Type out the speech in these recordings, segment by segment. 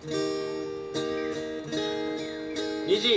虹。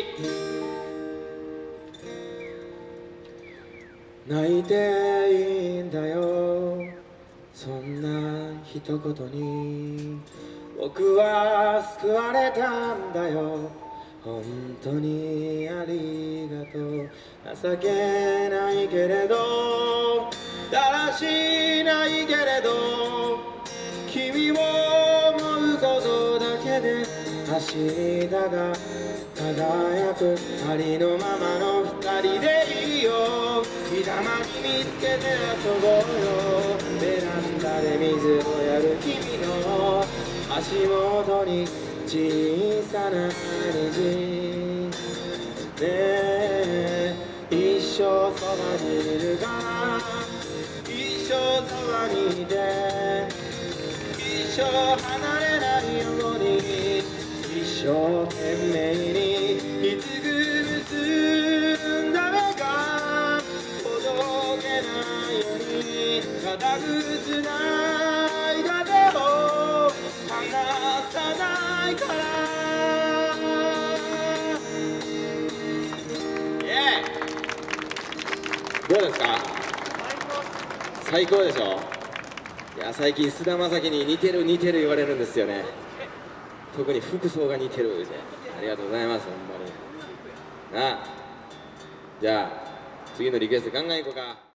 泣いていいんだよ、そんな一言に僕は救われたんだよ。本当にありがとう。情けないけれどだらしないけれど、君を思うことだけで明日が輝く。ありのままの二人でいいよ。日だまり見つけて遊ぼうよ。ベランダで水をやる君の足元に小さな虹。ねえ一生そばにいるから一生そばにいて、一生離れないように一生懸命にいつぐ結んだ目がほどけないように固くつないだ手を離さないから。どうですか？最高でしょ。いや、最近菅田将暉に似てる似てる言われるんですよね。特に服装が似てるって。ありがとうございます、ほんまになあ。じゃあ次のリクエスト考えいこうか。